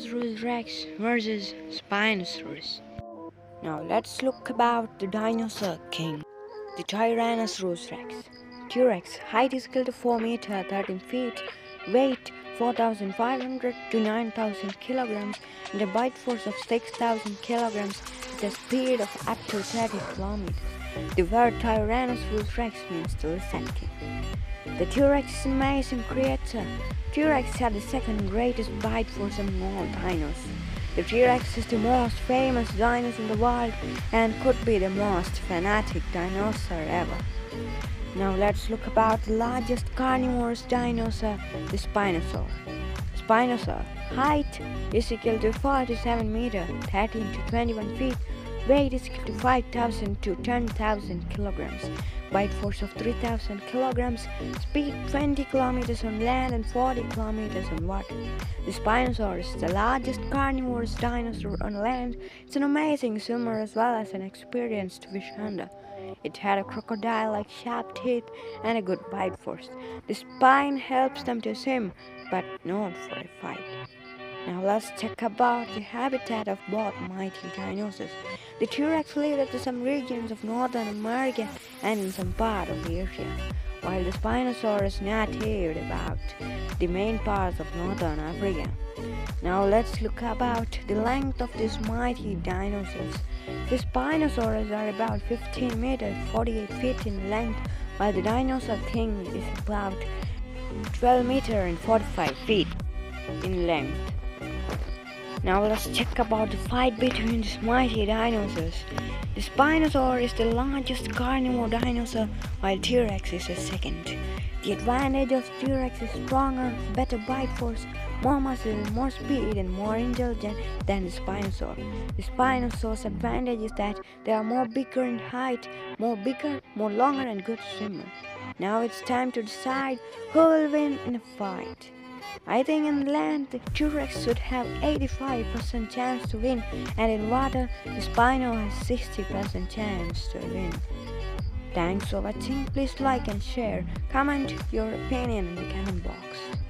Tyrannosaurus rex versus Spinosaurus. Now let's look about the dinosaur king, the Tyrannosaurus rex. T-Rex height is equal to 4 meter 13 feet, weight 4,500 to 9,000 kilograms, and a bite force of 6,000 kilograms with a speed of up to 30 kilometers. The word Tyrannosaurus rex means the lizard king. The T-Rex is an amazing creature. T-Rex had the second greatest bite force among all dinos. The T-Rex is the most famous dinosaur in the world and could be the most fanatic dinosaur ever. Now let's look about the largest carnivorous dinosaur, the Spinosaur. Spinosaur height is equal to 47 meters, 13 to 21 feet. Weight is equal to 5,000 to 10,000 kilograms. Bite force of 3,000 kilograms. Speed 20 kilometers on land and 40 kilometers on water. The Spinosaurus is the largest carnivorous dinosaur on land. It's an amazing swimmer as well as an experienced fish hunter. It had a crocodile-like sharp teeth and a good bite force. The spine helps them to swim, but not for a fight. Now let's check about the habitat of both mighty dinosaurs. The T-Rex lived in some regions of Northern America and in some part of Asia, while the Spinosaurus native about the main parts of Northern Africa. Now let's look about the length of these mighty dinosaurs. The Spinosaurus are about 15 meters 48 feet in length, while the dinosaur king is about 12 meters and 45 feet in length. Now let's check about the fight between these mighty dinosaurs. The Spinosaurus is the largest carnivore dinosaur, while T-Rex is the second. The advantage of T-Rex is stronger, better bite force, more muscle, more speed, and more intelligent than the Spinosaur. The Spinosaur's advantage is that they are more bigger in height, more longer, and good swimmer. Now it's time to decide who will win in a fight. I think in land the T-Rex should have 85% chance to win, and in water the Spino has 60% chance to win. Thanks for watching. Please like and share. Comment your opinion in the comment box.